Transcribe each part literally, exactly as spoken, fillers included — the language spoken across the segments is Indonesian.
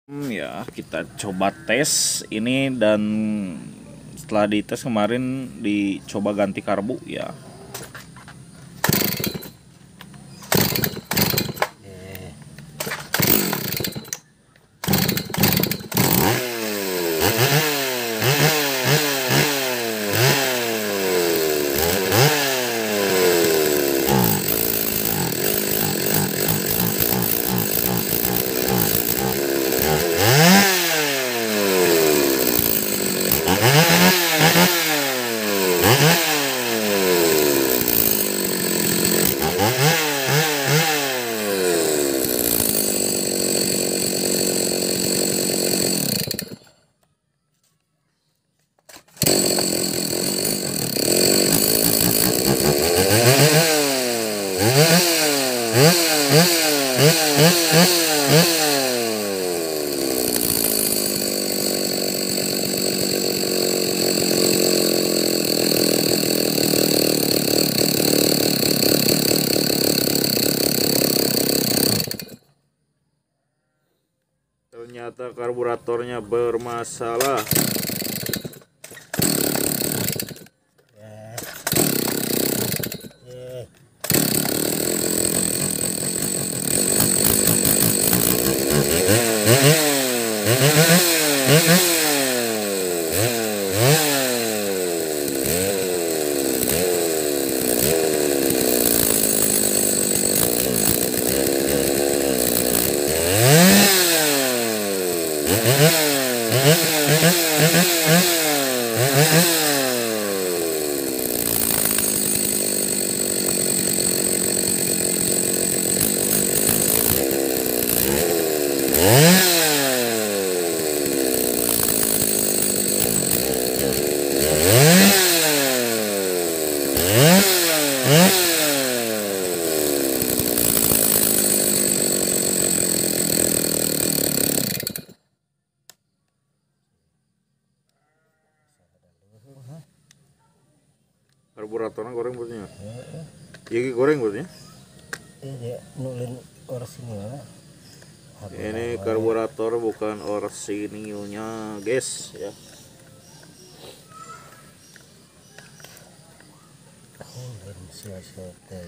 Hmm, ya, kita coba tes ini dan setelah dites kemarin dicoba ganti karbu ya. Ternyata karburatornya bermasalah. Karburatornya goreng buatnya. Iya goreng buatnya. Iya, nulin orisinil. Ini karburator bukan orsinilnya, guys ya. Nulin sia-sia teh.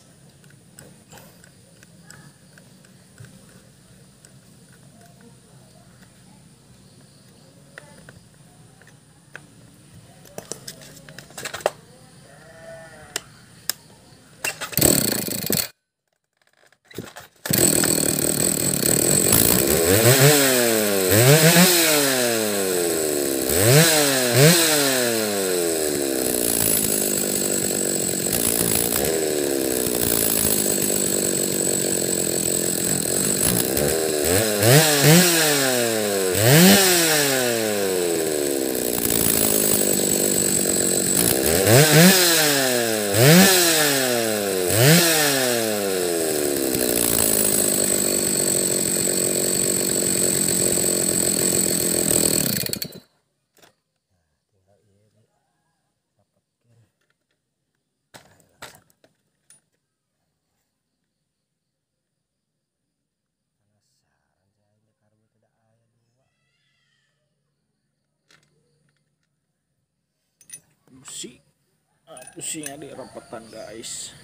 Busi, ah, businya di rapetan guys.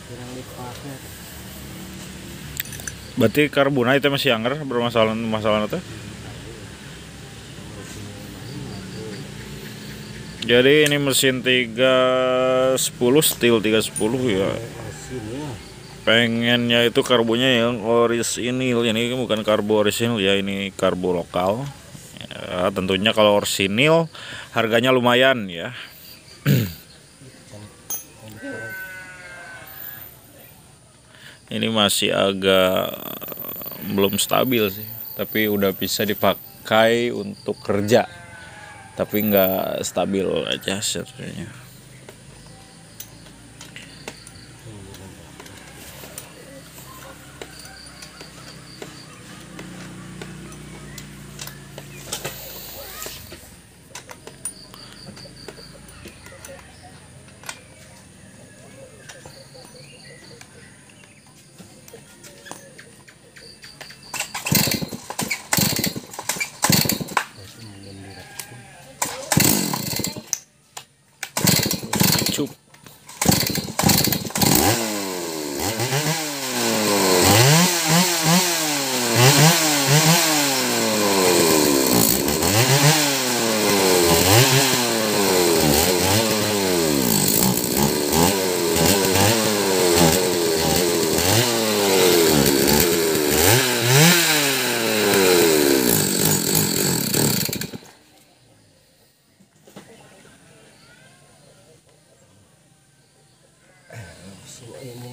kurang dipakai. Berarti karbona itu masih angker bermasalah masalah itu. Jadi ini mesin tiga sepuluh steel tiga sepuluh ya. Sini ya. Pengennya itu karbonya yang orisinil. Ini bukan karbo orisinil ya, ini karbo lokal. Ya, tentunya kalau orisinil harganya lumayan ya. Ini masih agak belum stabil sih, tapi udah bisa dipakai untuk kerja, tapi nggak stabil aja sebenarnya. Cup. Ini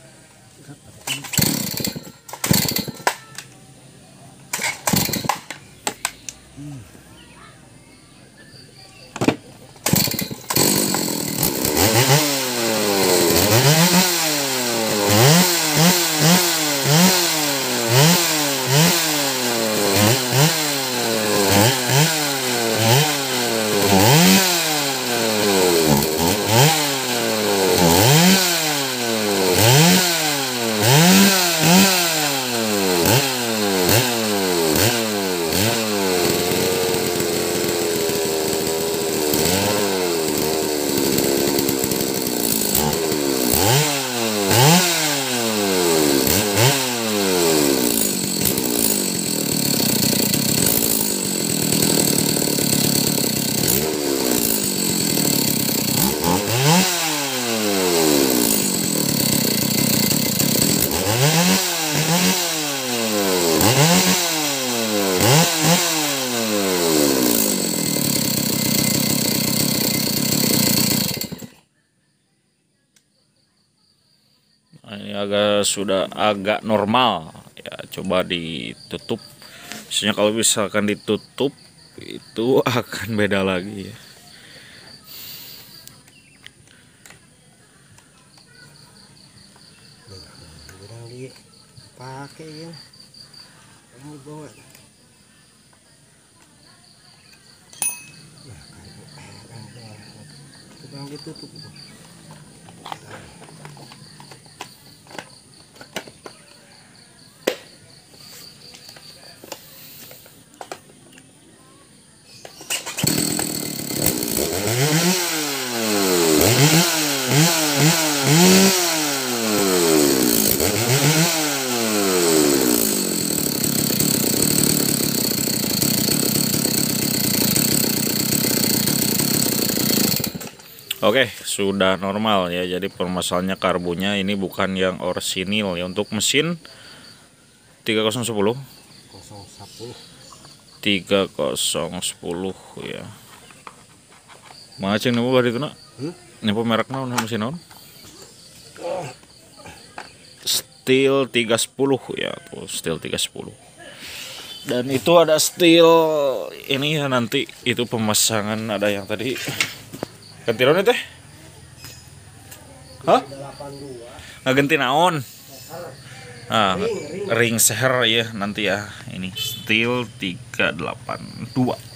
Nah, ini agak sudah agak normal ya, coba ditutup. Biasanya kalau misalkan ditutup itu akan beda lagi ya. kurang dipakai ya. Kamu bawa. Nah, kurang ditutup. Oke, sudah normal ya. Jadi permasalahannya karbonya ini bukan yang orisinil ya. Untuk mesin tiga nol satu nol Kosong sepuluh. tiga nol satu nol ya. Macam nih bari itu nak? Hmm? Ini merek naon mesin naon? Steel tiga sepuluh ya, tuh steel tiga sepuluh. Dan itu ada steel ini ya, nanti itu pemasangan ada yang tadi ganti naon teh? Hah? delapan dua. Ngaganti naon? Ah, ring seher ya nanti ya. Ini steel tiga delapan dua.